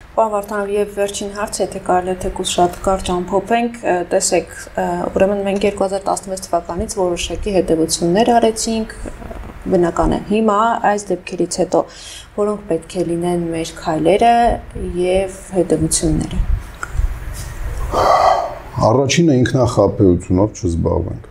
Պարոն Վարդանով, եւ վերջին հարցը, եթե կարելի է թեկուզ շատ կարճ ամփոփենք, տեսեք, ուրեմն մենք 2016 թվականից որոշակի հետևություններ արեցինք, բնական է։ Հիմա այս դեպքերից հետո որոնք պետք է լինեն մեր քայլերը եւ հետևությունները։ Առաջինը ինքնախաբեությունով չզբաղվենք։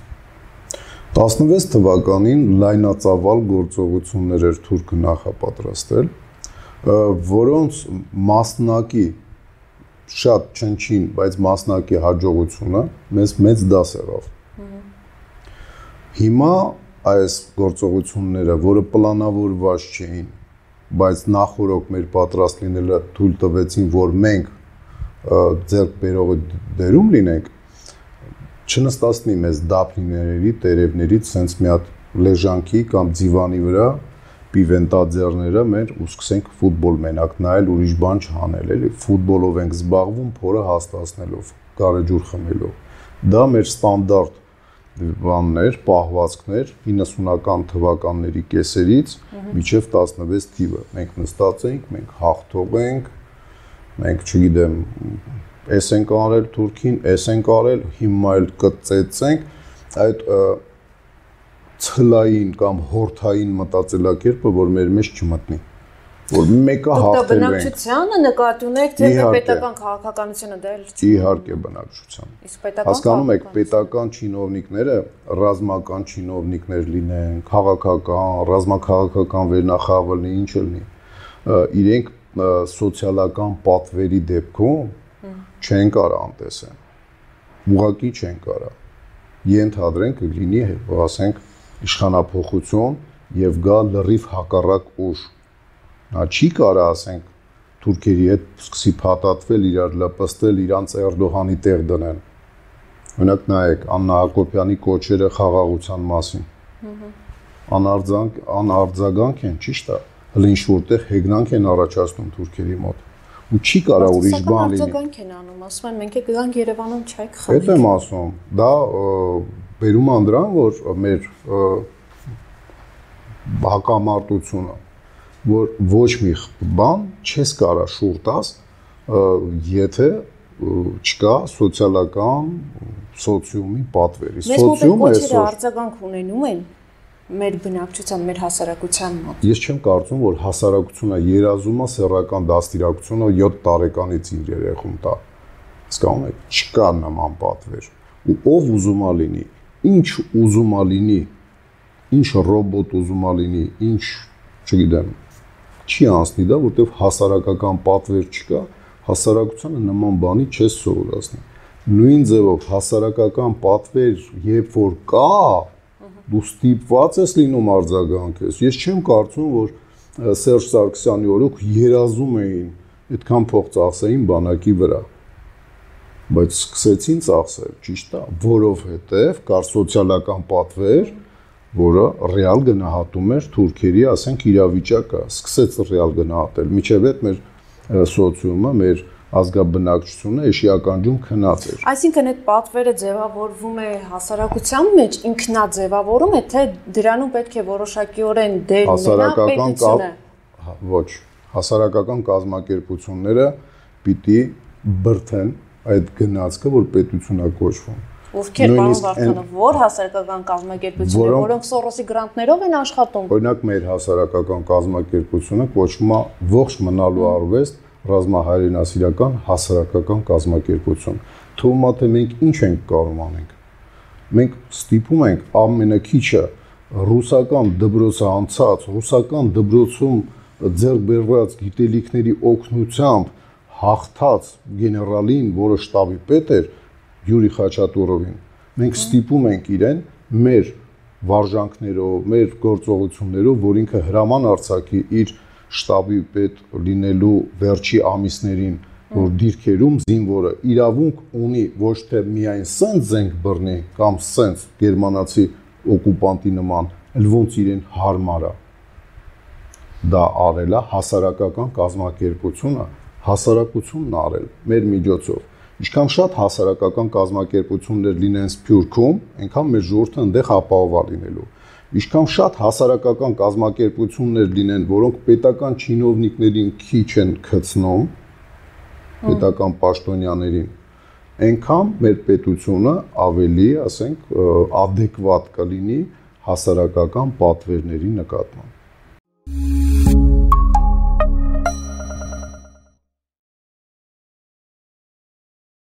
16 թվականին լայնածավալ գործողություններ էր թուրքը նախապատրաստել, որոնց մասնակի շատ չնչին, բայց մասնակի հաջողությունը մեզ մեծ դաս եղավ։ Հիմա այս գործողությունները, որը պլանավորված չէին, բայց նախորոք մեր պատրաստ լինելը թույլ տվեցին, որ մենք ձեռք բերողը դերում լինենք, չնստացնի մեզ դափնիների, տերևներից սենց մի հատ լեժանքի կամ ձիվանի վրա պիվենտաձեռները մեր ու սկսենք ֆուտբոլ մենակ նայել, ուրիշ բան չանել, էլի ֆուտբոլով ենք զբաղվում, փորը հաստացնելով, գարեջուր խմելով։ Դա մեր ստանդարտ բաններ, պահվածքներ 90-ական թվականների կեսերից մինչև 16 թիվը։ Մենք նստած ենք, մենք հաղթող ենք, մենք չգիտեմ, էս ենք արել Թուրքին, էս ենք արել, հիմա էլ կծեցենք, այդ ցլային կամ հորթային մտածելակերպը, որ մեր մեջ չմտնի, որ մեկը հաղթելու ենք։ Բնակչությանը նկատի ունեք, թե պետական քաղաքականությունը դա էլ չի։ Իհարկե բնակչությանը։ Հասկանում եք, պետական չինովնիկները ռազմական չինովնիկներ լինեն, քաղաքական, ռազմաքաղաքական վերնախավը լինի, ինչ լինի, իրենք սոցիալական պատվերի դեպքում չեն կարող անտեսեն, ուղղակի չեն կարող, ենթադրենք լինի, ասենք, իշխանափոխություն և գա լրիվ հակառակ ուժ, նա չի կարող, ասենք, թուրքերի հետ սկսի փաթաթվել, իրար լպստել, իրանց Էրդողանի տեղ դնեն, օրինակ նայեք, Աննա Հակոբյանի կոչերը խաղաղության մասին, անարձագանք են, ճիշտ է, հլին շուրտեղ հեգնանք են առաջացնում թուրքերի մոտ, ու չի կարող ուրիշ բան լինի։ Արձագանք են անում, ասում են, մենք գանք Երևանում չայք խաղի։ Էդ եմ ասում, դա բերում են դրան, որ մեր հակամարտությունը, որ ոչ մի բան չես կարող շուրտաս, եթե չկա սոցիալական սոցիումի պատվերի։ Մեզ մոտ կոչերը արձագանք ունենում են մեր բնակչության, մեր հասարակության մոտ։ Ես չեմ կարծում, որ հասարակությունը երազում է սեռական դաստիարակությունը 7 տարեկանից իր երեխուն տա։ Հասկանում եք, չկա նման պատվեր։ Ու ով ուզում է լինի, ինչ ուզում է լինի, ինչ ռոբոտ ուզում է լինի, ինչ, չգիտեմ, չի անցնի դա, որտեղ հասարակական պատվեր չկա, հասարակությանը նման բանի չես սովորացնի։ Նույն ձևով հասարակական պատվեր, երբ որ կա, դու ստիպված ես լինում արձագանքես։ Ես չեմ կարծում, որ Սերժ Սարգսյանի օրոք երազում էին այդքան փող ծախսեին բանակի վրա։ Բայց սկսեցին ծախսել, ճիշտ է, որովհետև կար սոցիալական պատվեր, որը ռեալ գնահատում էր թուրքերի, ասենք, իրավիճակը, սկսեց ռեալ գնահատել։ Մինչև այդ մեր սոցիումը, մեր ազգաբնակչությունը էշիականջում քնած էր։ Այսինքն այդ պատվերը ձևավորվում է հասարակության մեջ, ինքնաձևավորում է, թե դրանում պետք է որոշակիորեն դեր ունենա պետությունը։ Ոչ, հասարակական կազմակերպությունները պիտի բրթեն այդ գնացքը, որ պետություն է կոչվում։ Ովքեր, պարոն Վարդանով, որ հասարակական կազմակերպությունները, որոնք Սորոսի գրանտներով են աշխատում։ Օրինակ մեր հասարակական կազմակերպությունը կոչվում է ողջ մնալու արվեստ ռազմահայրենասիրական հասարակական կազմակերպություն։ Թվում է, թե մենք ինչ ենք կարող անենք։ Մենք ստիպում ենք ամենակիչը ռուսական դպրոցը անցած, ռուսական դպրոցում ձեռք բերված գիտելիքների օգնությամբ հաղթած գեներալին, որը շտաբի պետ էր, Յուրի Խաչատուրովին, մենք ստիպում ենք իրեն մեր վարժանքներով, մեր գործողություններով, որ ինքը հրաման արձակի իր շտաբի պետ լինելու վերջի ամիսներին, որ դիրքերում զինվորը իրավունք ունի ոչ թե միայն սենց զենք բռնի կամ սենց գերմանացի օկուպանտի նման, այլ ոնց իրեն հարմար է։ Դա արել է հասարակական կազմակերպությունը, հասարակությունն արել մեր միջոցով։ Ինչքան շատ հասարակական կազմակերպություններ լինեն Սփյուռքում, այնքան մեր ժողովուրդը այնտեղ ապահովա լինելու։ Ինչքան շատ հասարակական կազմակերպություններ լինեն, որոնք պետական չինովնիկներին քիչ են գցնում, պետական պաշտոնյաներին, այնքան մեր պետությունը ավելի, ասենք, adekvat կլինի հասարակական պատվերների նկատմամբ։